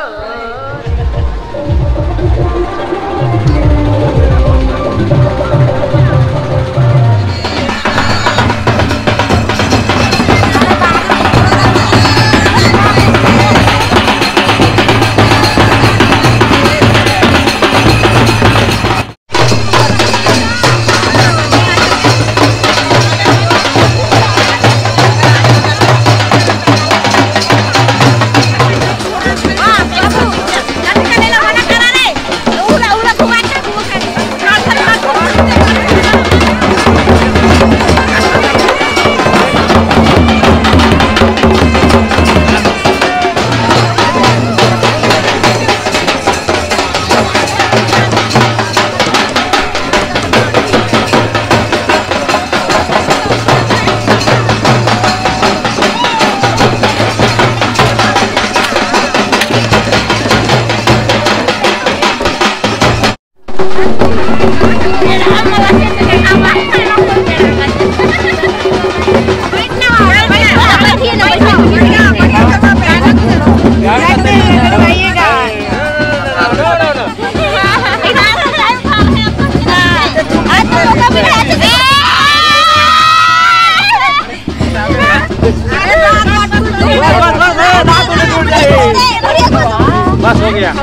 बस हो गया।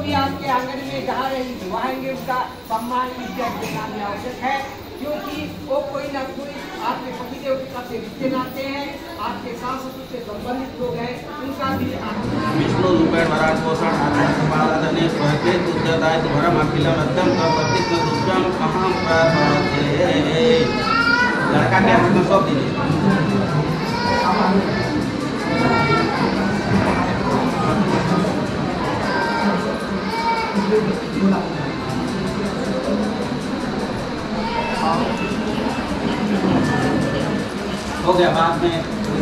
भी आपके आंगन में जहाँ रहेंगे उसका सम्मान इज्जत देना भी आवश्यक है, क्योंकि वो कोई ना कोई आपके पतिदेव के साथ रिश्ते नाते हैं, आपके सास ससुर से संबंधित लोग हैं, उनका भी विष्णु रूपेण वराट पोषण आदरणीय स्वयं उद्यताय तुम्हारा अखिलम अत्यम प्रपत्तिक दुष्टम अहम प्रपत्ते। लड़का के हाथ में सौंप दीजिए। हो गया, बाद में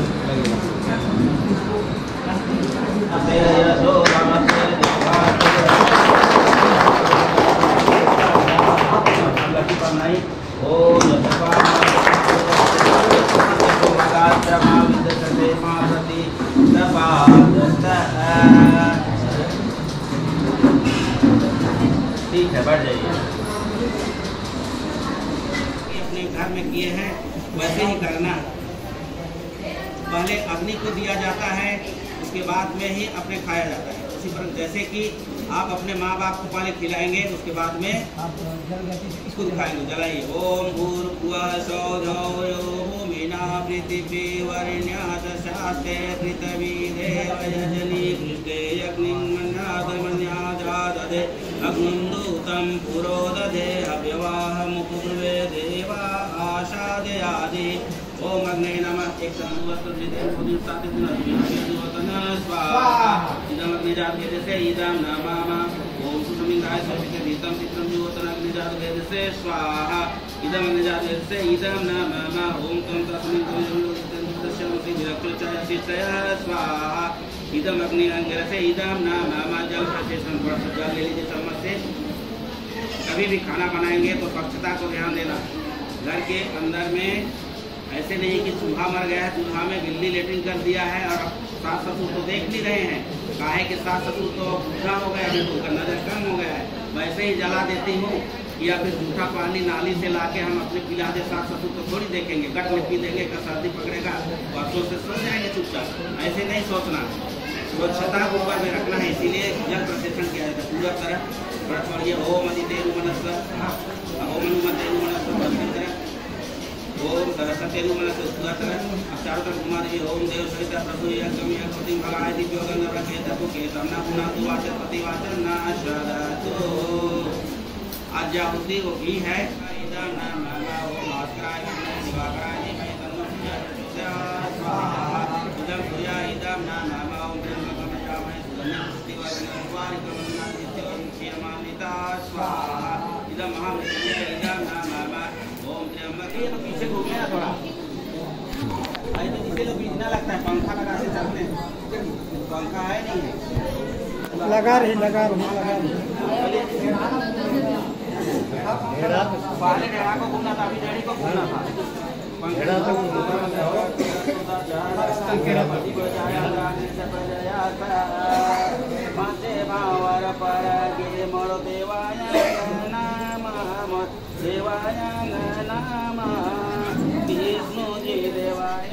ठीक है, बढ़ जाइए। अपने घर में किए हैं वैसे ही करना। पहले अग्नि को दिया जाता है, उसके बाद में ही अपने खाया जाता है। उसी पर जैसे कि आप अपने माँ बाप को पहले खिलाएंगे, उसके बाद में इसको दिखाएंगे। जलाइए। ओम भूर्भुवः स्वः मीना पृथिवी वरेण्यः शास्ते पृथ्वी देवयजनी कृष्णे अग्निं मन्याद मन्यादाददे अग्निं दूतं पुरोदधे अव्यवाह मुकुर्वे देवा आशादयादि। ओम अग्ने नमः। एक संवत्सर स्वाहा। इदम अग्निजात से इदम नमः। ओम सुसमिंदाय सर्विके नीतम चित्रम जुवतन अग्निजात से स्वाहा। इदम अग्निजात से इदम नमः। ओम तम तस्मिन् स्वाहा। इदम अग्नि अंगर से इदम नमः। जल प्रशेषण थोड़ा सा जल ले लीजिए चम्मच से। कभी भी खाना बनाएंगे तो स्वच्छता को ध्यान देना। घर के अंदर में ऐसे नहीं कि चूहा मर गया है, चूहा में बिल्ली लेटरिन कर दिया है और सास ससुर तो देख नहीं रहे हैं। काहे कि सास ससुर तो बूढ़ा हो गया, अभी उनका नजर कम हो गया है, वैसे ही जला देती हूँ। या फिर जूठा पानी नाली से लाके हम अपने पिला दे, सास ससुर तो थोड़ी देखेंगे, गट में पी देंगे, सर्दी पकड़ेगा और सो से सो जाएंगे चुपचाप। ऐसे नहीं सोचना, स्वच्छता को ऊपर में रखना है। इसीलिए जल प्रशिक्षण किया जाता है पूरा तरह। ओम अधिदेव मनस्व ओम अनुमतेरु मनस्व ओम सरस्वती मनस्व पूरा तरह। अब चारों तरफ घुमा दीजिए। ओम देव सहिता प्रभु यज्ञ यज्ञपति भगाय दिव्योगन रखेत पुके तमना पुना दुवाचन प्रतिवाचन नाशदतो। आज जाहुति वो घी है। इदम नमः। ओम भास्कराय विष्णु दिवाकराय धीमहि तन्नो प्रचोदयात् स्वाहा। इदम सूर्या इदम नमः। ओम ब्रह्म कमचामहि सुगन्धिं पुष्टिवर्धनं वारिकमन्ना नित्यं क्षीरमान्विता स्वाहा। इदम महामृत्युंजय इदम नमः। ओम त्र्यंबके। तो पीछे घूमने ना थोड़ा, भाई तो नीचे तो पीछना लगता है। पंखा लगा से चलते, पंखा है नहीं, लगा रही लगा रही। पहले ढेड़ा को घूमना था, अभी डेढ़ी को घूमना था। देवाय नमः। विष्णु जी देवाय।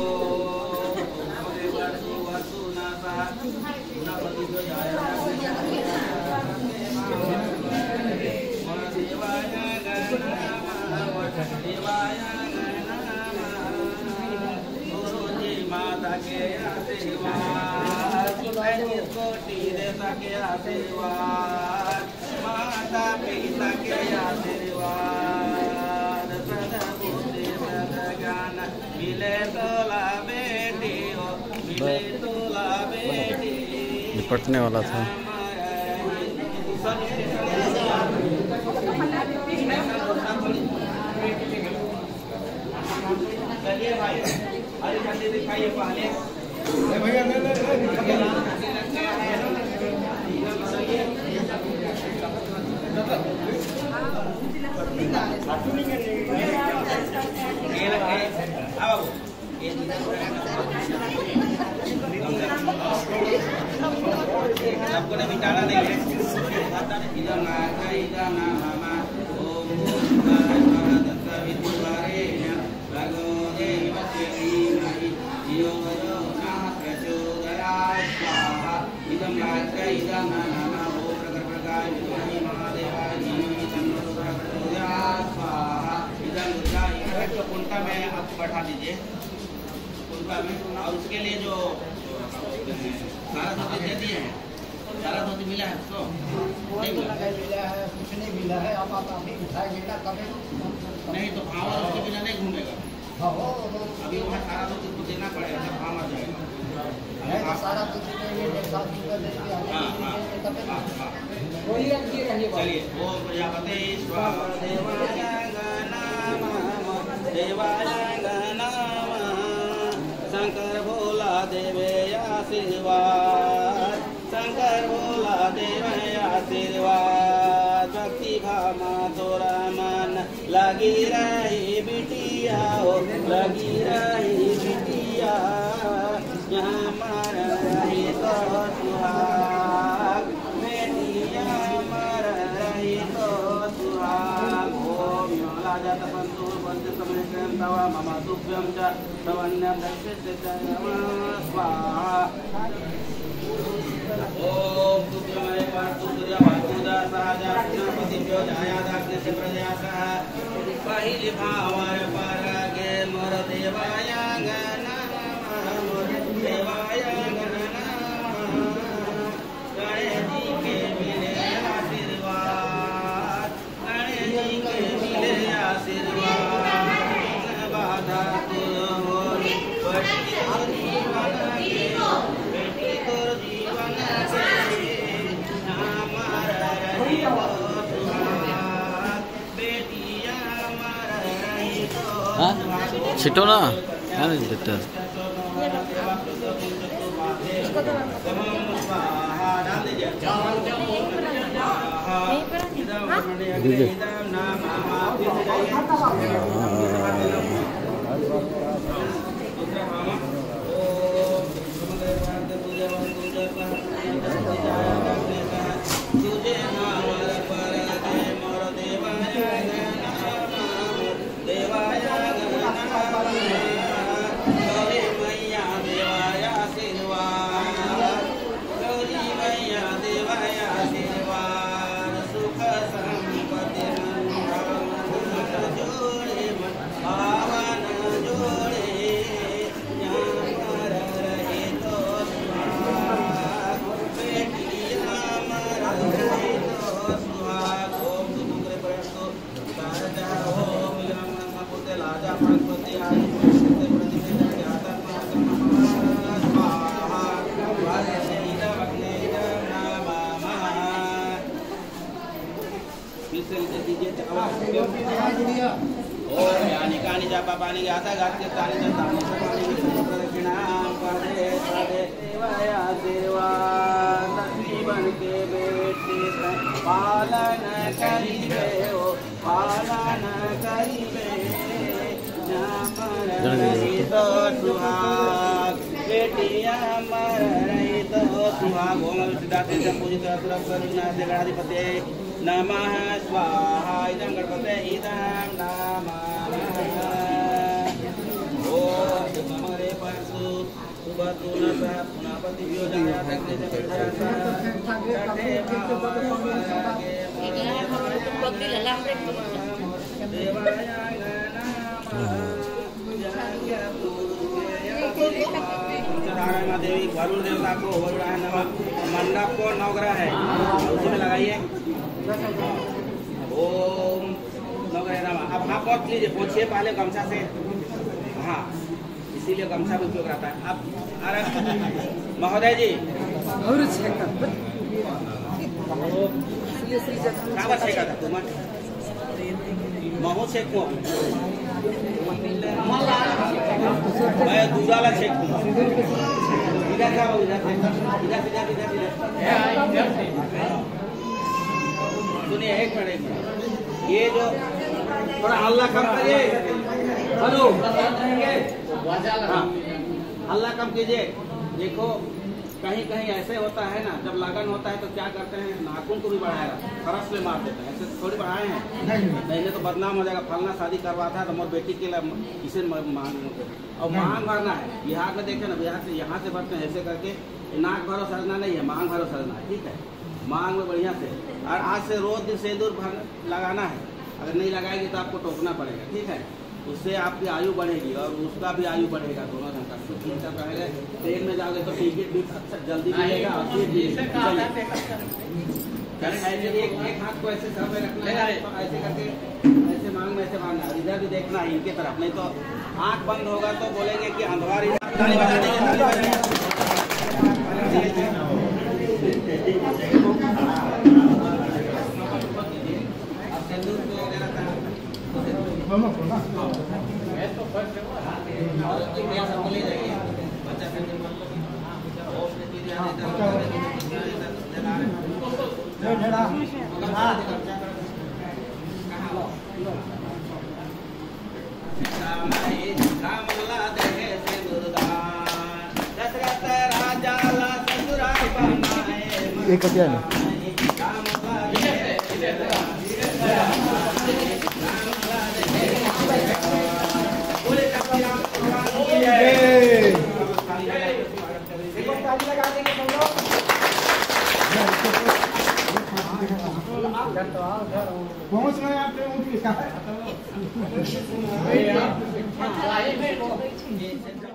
माता के आशीर्वाद, कोटि देवता के आशीर्वाद, माता पिता के आशीर्वाद, सदबुद्धि सदज्ञान मिले तोला बेटी हो, मिले तोला बेटी। निपटने वाला था। चलिए भाई, अरे जल्दी दिखाइए पहले। भैया ले ले आपको ने मिटाना नहीं है। है आप बैठा दीजिए उनका में। और उसके लिए जो सारा धोती दे दिए हैं, सारा धोती मिला है उसको? नहीं मिला है, कुछ नहीं मिला है। आप अभी उठाएंगे ना कभी नहीं तो भाव उसके बिना नहीं घूमेगा। अभी वहाँ सारा धोती को देना पड़ेगा, जब भाव आ जाएगा। सारा धोती चलिए वो प्रजापते देवाय नाम शंकर भोला देवे आशीर्वाद, शंकर भोला देवे आशीर्वाद। भक्ति भामा तोरा मन लगी रही बिटिया हो, लगी रही बिटिया यहाँ मर रही तो सुहाग, बेटिया मर रही तो सुहाग। ओम योलाजत बंधु बंध समय तवा मम तुभ्यं च तवन्यं दक्षिते च नमः स्वाहा। ओम तुभ्यमय पार्थुर्य भातुदा सहजा पतिभ्यो जायादाग्ने से प्रजया सह पहिले भावर परगे मोर देवायांगना मोर देवायांगना गणेश जी के मिले आशीर्वाद, गणेश जी के मिले आशीर्वाद। बाधा तुम हो बेटी तोर जीवन के, बेटी तोर जीवन से हमार रही तो सुहाग, बेटिया हमार रही तो सुहाग। छिटो ना है ना बेटा। पानी आता गाते ताने ताने प्रदक्षिणाम करे साधे देवाया आशीर्वाद। जीवन के बेटे पालन करिबे हो, पालन करिबे रही तो सुहाग, बेटिया मर रही तो सुहाग। ओम सिद्धार्थ पूजित गणाधिपते नमः स्वाहा। इदं गणपते इदं नमः। देवी वरुण देवता को मंडप को नवग्रह है उसमें लगाइए। ओम नवग्रह नमः। अब हाँ पोंछ लीजिए, पोंछिए पहले गमछा से। हाँ इसीलिए गमछा भी उपयोग रहता है। अब अरे महोदय जी क्या छेका था तुम महू छेको मैं दूसरा छेक इधर जाओ, इधर सुनिए एक मिनट। ये जो थोड़ा हल्ला कम करिए, हेलो हल्ला कम कीजिए। देखो कहीं कहीं ऐसे होता है ना, जब लगन होता है तो क्या करते हैं, नाखून को भी बढ़ाएगा, खरस में मार देते हैं। ऐसे थोड़ी बढ़ाए हैं, नहीं तो बदनाम हो जाएगा। फलना शादी करवाता है तो मोर बेटी के लिए इसे मांग और मांग भरना है। बिहार में देखे ना, बिहार से यहाँ से भरते हैं ऐसे करके। नाक भरो सजना नहीं है, मांग भरो सजना है, ठीक है। मांग में बढ़िया से, और आज से रोज दिन सिंदूर लगाना है। अगर नहीं लगाएगी तो आपको टोकना पड़ेगा, ठीक है। उससे आपकी आयु बढ़ेगी और उसका भी आयु बढ़ेगा, दोनों जन का। तो पहले ट्रेन में जाओगे तो टिकट भी अक्सर जल्दी मिलेगा और सीट भी ऐसे एक हाथ को ऐसे सर में रखना है, ऐसे करके ऐसे मांग में ऐसे मांगना, इधर भी देखना है इनके तरफ, नहीं तो आंख बंद होगा तो बोलेंगे कि अंधवारी। एक क्या है पहुंच रहे आप